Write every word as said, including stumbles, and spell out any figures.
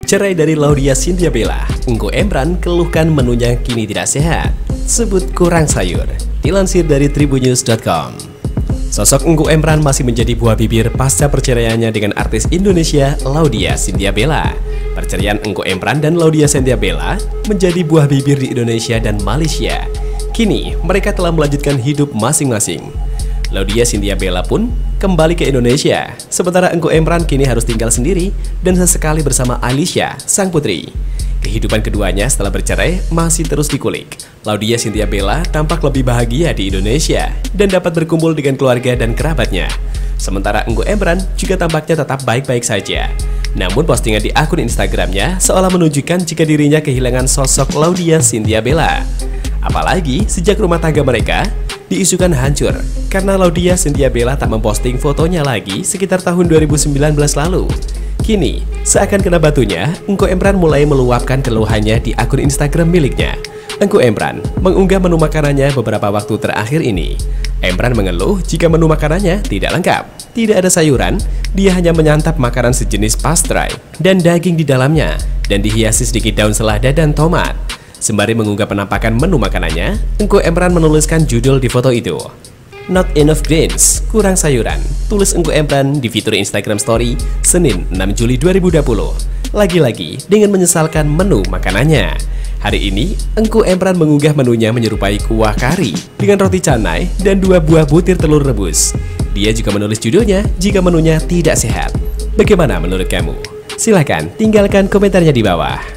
Cerai dari Laudya Chintya Bella, Engku Emran keluhkan menunya kini tidak sehat, sebut kurang sayur. Dilansir dari tribunnews dot com. Sosok Engku Emran masih menjadi buah bibir pasca perceraiannya dengan artis Indonesia Laudya Chintya Bella. Perceraian Engku Emran dan Laudya Chintya Bella menjadi buah bibir di Indonesia dan Malaysia. Kini mereka telah melanjutkan hidup masing-masing. Laudya Chintya Bella pun kembali ke Indonesia, sementara Engku Emran kini harus tinggal sendiri dan sesekali bersama Alisha, sang putri. Kehidupan keduanya setelah bercerai masih terus dikulik. Laudya Chintya Bella tampak lebih bahagia di Indonesia dan dapat berkumpul dengan keluarga dan kerabatnya. Sementara Engku Emran juga tampaknya tetap baik-baik saja. Namun postingan di akun Instagramnya seolah menunjukkan jika dirinya kehilangan sosok Laudya Chintya Bella. Apalagi sejak rumah tangga mereka diisukan hancur karena Laudya Chintya Bella tak memposting fotonya lagi sekitar tahun dua ribu sembilan belas lalu. Kini, seakan kena batunya, Engku Emran mulai meluapkan keluhannya di akun Instagram miliknya. Engku Emran mengunggah menu makanannya beberapa waktu terakhir ini. Emran mengeluh jika menu makanannya tidak lengkap, tidak ada sayuran, dia hanya menyantap makanan sejenis pastry dan daging di dalamnya, dan dihiasi sedikit daun selada dan tomat. Sembari mengunggah penampakan menu makanannya, Engku Emran menuliskan judul di foto itu, "Not enough greens, kurang sayuran," tulis Engku Emran di fitur Instagram Story Senin enam Juli dua ribu dua puluh. Lagi-lagi dengan menyesalkan menu makanannya. Hari ini, Engku Emran mengunggah menunya menyerupai kuah kari dengan roti canai dan dua buah butir telur rebus. Dia juga menulis judulnya jika menunya tidak sehat. Bagaimana menurut kamu? Silahkan tinggalkan komentarnya di bawah.